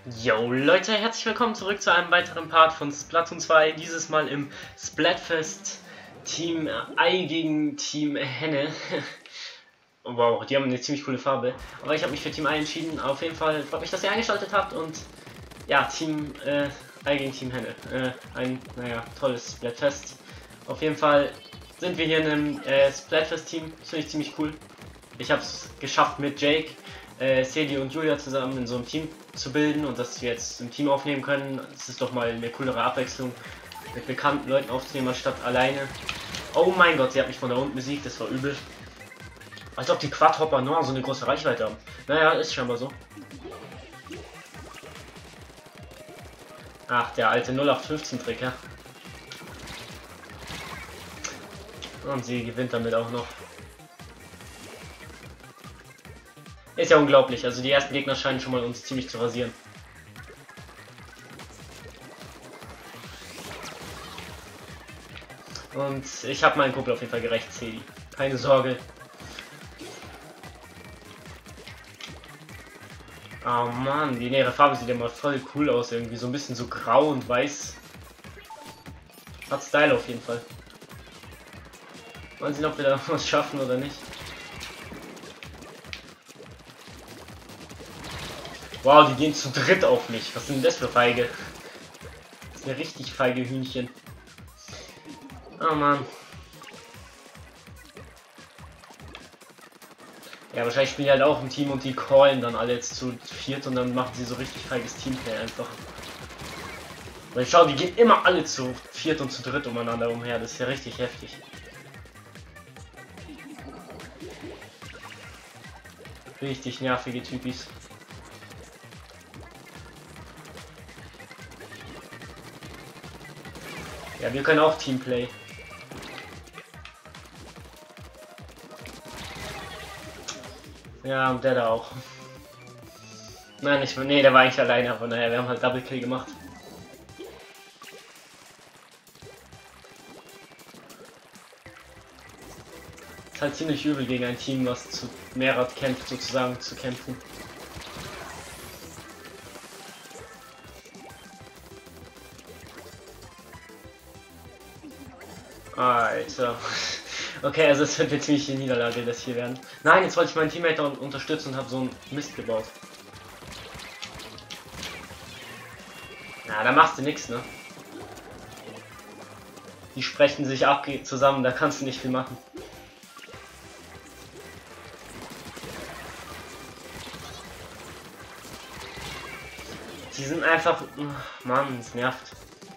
Yo Leute, herzlich willkommen zurück zu einem weiteren Part von Splatoon 2, dieses Mal im Splatfest Team Ei gegen Team Henne. Wow, die haben eine ziemlich coole Farbe, aber ich habe mich für Team Ei entschieden. Auf jeden Fall freut mich, dass ihr eingeschaltet habt und ja, Team Ei gegen Team Henne. Ein, naja, tolles Splatfest. Auf jeden Fall sind wir hier in einem Splatfest Team, das finde ich ziemlich cool. Ich habe es geschafft mit Jake, Celi und Julia zusammen in so einem Team zu bilden und dass wir jetzt im Team aufnehmen können. Das ist doch mal eine coolere Abwechslung, mit bekannten Leuten aufzunehmen anstatt alleine. Oh mein Gott, sie hat mich von da unten besiegt, das war übel. Als ob die Quadhopper nur so eine große Reichweite haben. Naja, ist scheinbar so. Ach, der alte 0815 Trick, ja. Und sie gewinnt damit auch noch. Ist ja unglaublich, also die ersten Gegner scheinen schon mal uns ziemlich zu rasieren. Und ich habe meinen Kumpel auf jeden Fall gerecht, Celi. Keine Sorge. Oh Mann, die nähere Farbe sieht ja mal voll cool aus, irgendwie so ein bisschen so grau und weiß. Hat Style auf jeden Fall. Mal sehen, ob wir da was schaffen oder nicht. Wow, die gehen zu dritt auf mich. Was sind denn das für Feige? Das ist eine richtig feige Hühnchen. Oh Mann. Ja, wahrscheinlich spielen die halt auch im Team und die callen dann alle jetzt zu viert und dann machen sie so richtig feiges Teamplay einfach. Weil schau, die gehen immer alle zu viert und zu dritt umeinander umher. Das ist ja richtig heftig. Richtig nervige Typis. Ja, wir können auch Teamplay. Ja, und der da auch. Nein, nee, der war eigentlich alleine, aber naja, wir haben halt Double Kill gemacht. Ist halt ziemlich übel gegen ein Team, was zu mehrer kämpft, sozusagen zu kämpfen. Alter. Okay, also es wird eine ziemliche Niederlage, das hier werden. Nein, jetzt wollte ich meinen Teammate unterstützen und habe so einen Mist gebaut. Na, da machst du nichts, ne? Die sprechen sich ab zusammen, da kannst du nicht viel machen. Die sind einfach... Mann, es nervt.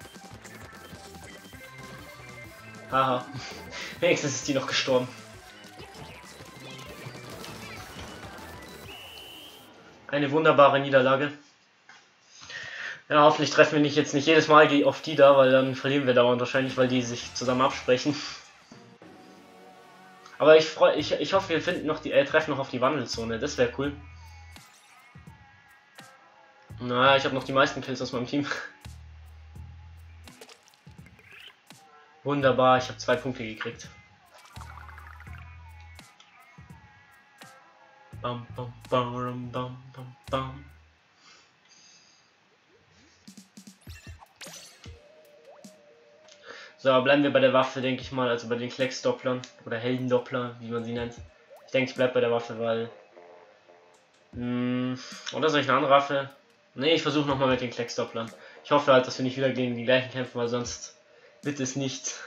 Haha. Wenigstens ist die noch gestorben. Eine wunderbare Niederlage. Ja, hoffentlich treffen wir nicht jetzt nicht jedes Mal auf die da, weil dann verlieren wir dauernd wahrscheinlich, weil die sich zusammen absprechen. Aber ich hoffe, wir finden noch treffen noch auf die Wandelzone. Das wäre cool. Na, ich habe noch die meisten Kills aus meinem Team. Wunderbar, ich habe 2 Punkte gekriegt. Bam, bam, bam, bam, bam, bam. So, bleiben wir bei der Waffe, denke ich mal, also bei den Klecksdopplern oder Heldendoppler, wie man sie nennt. Ich denke, ich bleibe bei der Waffe, weil... oder soll ich eine andere Waffe? Ne, ich versuche nochmal mit den Klecksdopplern. Ich hoffe halt, dass wir nicht wieder gegen die gleichen kämpfen, weil sonst wird es nicht.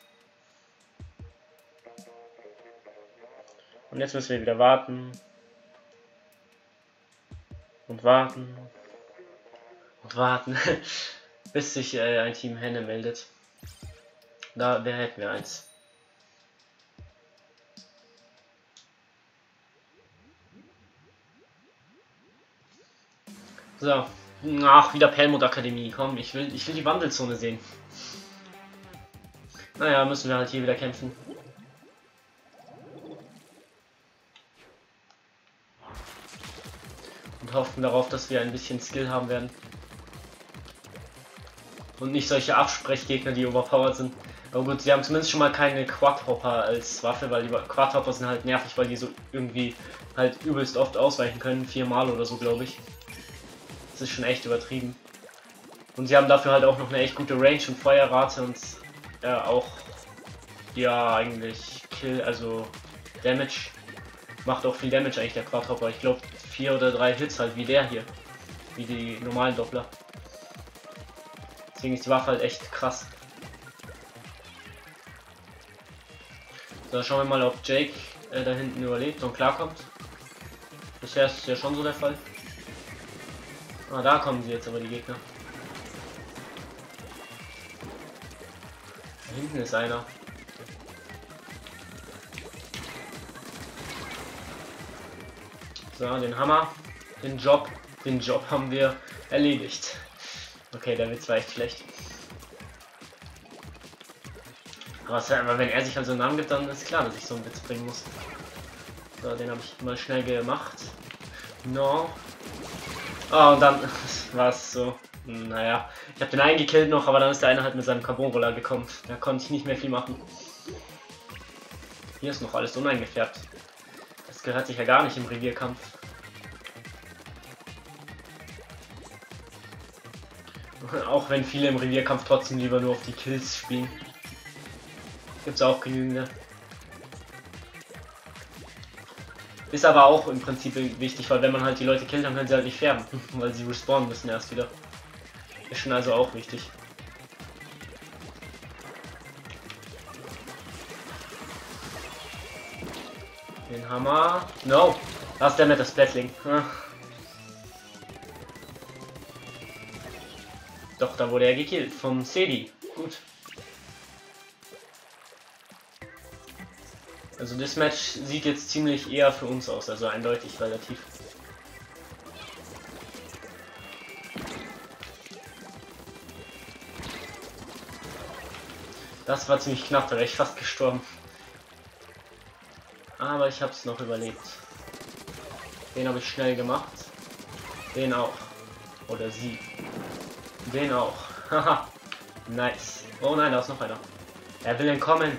Und jetzt müssen wir wieder warten. Und warten. Und warten. Bis sich ein Team Henne meldet. Da hätten wir eins. So. Ach, wieder Pelmut Akademie. Komm, ich will die Wandelzone sehen. Naja, müssen wir halt hier wieder kämpfen. Und hoffen darauf, dass wir ein bisschen Skill haben werden. Und nicht solche Absprechgegner, die overpowered sind. Aber gut, sie haben zumindest schon mal keine Quadhopper als Waffe, weil die Quadhopper sind halt nervig, weil die so irgendwie halt übelst oft ausweichen können. 4-mal oder so, glaube ich. Das ist schon echt übertrieben. Und sie haben dafür halt auch noch eine echt gute Range und Feuerrate und auch, ja, eigentlich Kill, also Damage. Macht auch viel Damage eigentlich der Quadhopper. Ich glaube 4 oder 3 Hits halt wie der hier. Wie die normalen Doppler. Deswegen ist die Waffe halt echt krass. So, schauen wir mal, ob Jake da hinten überlebt und klarkommt. Bisher ist es ja schon so der Fall. Ah, da kommen sie jetzt aber die Gegner. Da hinten ist einer. So, den Hammer, den Job haben wir erledigt. Okay, der Witz war echt schlecht. Aber wenn er sich halt so einen Namen gibt, dann ist klar, dass ich so einen Witz bringen muss. So, den habe ich mal schnell gemacht. No. Oh, und dann war es so. Naja, ich habe den einen gekillt noch, aber dann ist der eine halt mit seinem Carbon-Roller gekommen. Da konnte ich nicht mehr viel machen. Hier ist noch alles uneingefärbt. Das gehört sich ja gar nicht im Revierkampf. Auch wenn viele im Revierkampf trotzdem lieber nur auf die Kills spielen. Gibt es auch genügende. Ist aber auch im Prinzip wichtig, weil wenn man halt die Leute killt, dann können sie halt nicht färben, weil sie respawnen müssen erst wieder. Ist schon also auch wichtig. Den Hammer. No! Da ist der mit der Splatling. Doch, da wurde er gekillt vom Sedi. Gut. Also das Match sieht jetzt ziemlich eher für uns aus, also eindeutig relativ. Das war ziemlich knapp, da wäre ich fast gestorben. Aber ich habe es noch überlebt. Den habe ich schnell gemacht. Den auch. Oder sie. Den auch. Haha. Nice. Oh nein, da ist noch einer. Er will entkommen.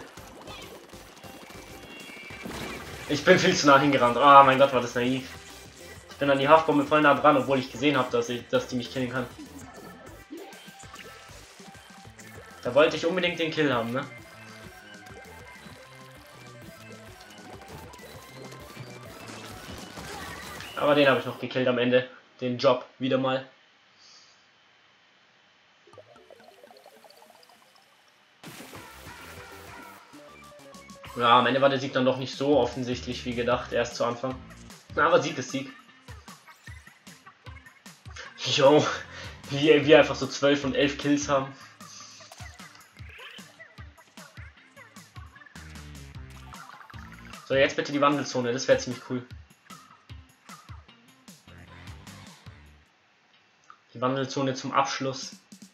Ich bin viel zu nah hingerannt. Oh mein Gott, war das naiv. Ich bin an die Haftbombe voll nah dran, obwohl ich gesehen habe, dass die mich killen kann. Da wollte ich unbedingt den Kill haben, ne? Aber den habe ich noch gekillt am Ende. Den Job wieder mal. Ja, am Ende war der Sieg dann doch nicht so offensichtlich wie gedacht, erst zu Anfang. Aber Sieg ist Sieg. Jo, wie wir einfach so 12 und 11 Kills haben. So, jetzt bitte die Wandelzone, das wäre ziemlich cool. Die Wandelzone zum Abschluss.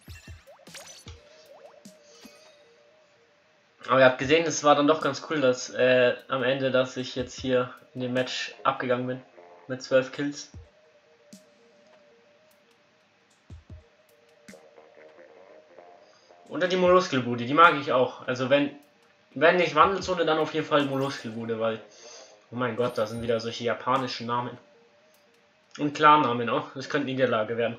Aber ihr habt gesehen, es war dann doch ganz cool, dass am Ende, dass ich jetzt hier in dem Match abgegangen bin. Mit 12 Kills. Oder die Molluskelbude, die mag ich auch. Also wenn nicht Wandelzone, dann auf jeden Fall Molluskelbude, weil... Oh mein Gott, da sind wieder solche japanischen Namen. Und Klarnamen auch. Das könnte Niederlage werden.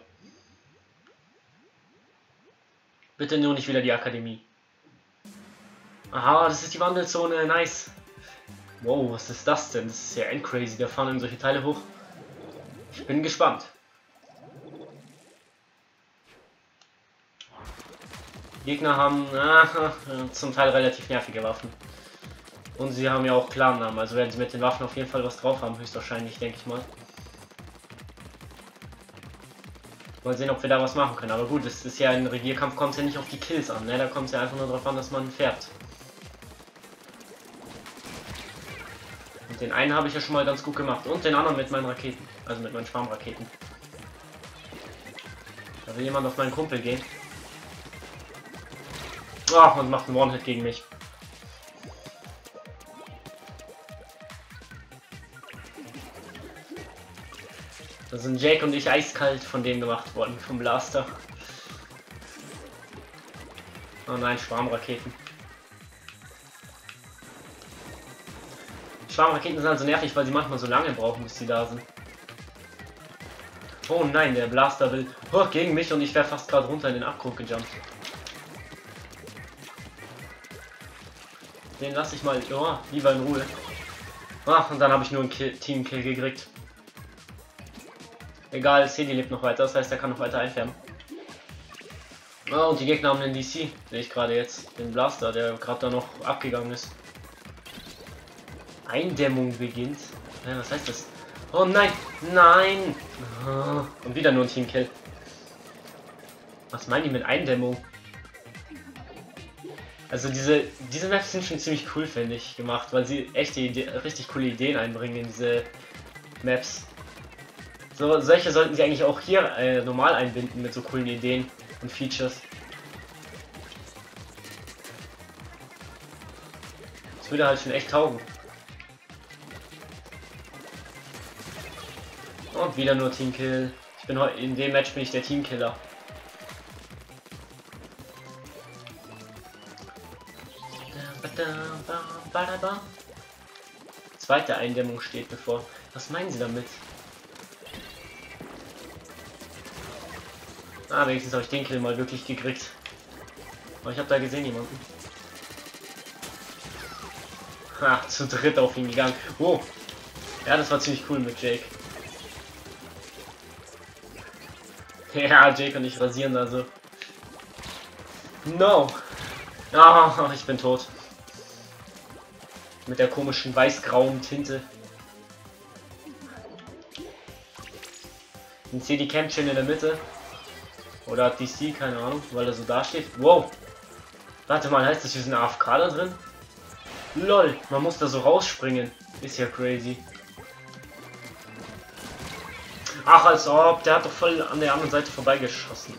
Bitte nur nicht wieder die Akademie. Aha, das ist die Wandelzone, nice. Wow, was ist das denn? Das ist ja endcrazy, da fahren solche Teile hoch. Ich bin gespannt. Gegner haben zum Teil relativ nervige Waffen. Und sie haben ja auch Klarnamen, also werden sie mit den Waffen auf jeden Fall was drauf haben, höchstwahrscheinlich, denke ich mal. Mal sehen, ob wir da was machen können. Aber gut, es ist ja ein Revierkampf, kommt es ja nicht auf die Kills an, ne? Da kommt es ja einfach nur darauf an, dass man fährt. Und den einen habe ich ja schon mal ganz gut gemacht. Und den anderen mit meinen Raketen. Also mit meinen Schwarmraketen. Da will jemand auf meinen Kumpel gehen. Ach, und macht einen One-Hit gegen mich. Da sind Jake und ich eiskalt von dem gemacht worden, vom Blaster. Oh nein, Schwarmraketen. Schwarmraketen sind also nervig, weil sie manchmal so lange brauchen, bis sie da sind. Oh nein, der Blaster will gegen mich und ich wäre fast gerade runter in den Abgrund gejumpt. Den lasse ich mal lieber in Ruhe. Ach, und dann habe ich nur einen Team-Kill gekriegt. Egal, Cedi lebt noch weiter, das heißt, er kann noch weiter einfärben. Oh, und die Gegner haben den DC, sehe ich gerade jetzt. Den Blaster, der gerade da noch abgegangen ist. Eindämmung beginnt. Ja, was heißt das? Oh nein! Nein! Oh, und wieder nur ein Team-Kill. Was meinen die mit Eindämmung? Also diese Maps sind schon ziemlich cool, finde ich, gemacht, weil sie echt richtig coole Ideen einbringen in diese Maps. So, solche sollten sie eigentlich auch hier normal einbinden mit so coolen Ideen und Features. Das würde halt schon echt taugen. Und wieder nur Teamkill. Ich bin heute in dem Match bin ich der Teamkiller. Zweite Eindämmung steht bevor. Was meinen Sie damit? Ah, wenigstens habe ich den Kill mal wirklich gekriegt. Aber ich habe da gesehen jemanden. Ha, zu dritt auf ihn gegangen. Oh. Ja, das war ziemlich cool mit Jake. Ja, Jake und ich rasieren also. No. Ah, ich bin tot. Mit der komischen weiß-grauen Tinte. Ein CD campt schön in der Mitte. Oder hat DC, keine Ahnung, weil er so da steht. Wow. Warte mal, heißt das, wir sind AFK da drin? Lol, man muss da so rausspringen. Ist ja crazy. Ach, als ob, der hat doch voll an der anderen Seite vorbeigeschossen.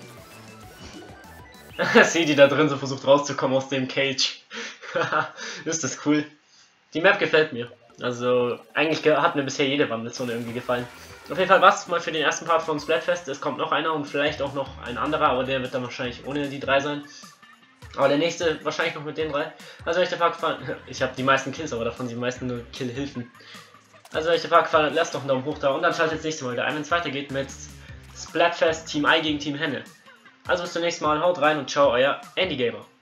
Seht ihr da drin so versucht rauszukommen aus dem Cage. Ist das cool. Die Map gefällt mir. Also, eigentlich hat mir bisher jede Wandelzone irgendwie gefallen. Auf jeden Fall war's mal für den ersten Part von Splatfest. Es kommt noch einer und vielleicht auch noch ein anderer, aber der wird dann wahrscheinlich ohne die drei sein. Aber der nächste wahrscheinlich noch mit den drei. Also, wenn euch der Part gefallen ich habe die meisten Kills, aber davon sind die meisten nur Kill-Hilfen. Also, wenn euch der Part gefallen hat, lasst doch einen Daumen hoch da und dann schaltet das nächste Mal wieder ein, wenn es weitergeht mit Splatfest Team I gegen Team Henne. Also bis zum nächsten Mal, haut rein und ciao, euer Andy Gamer.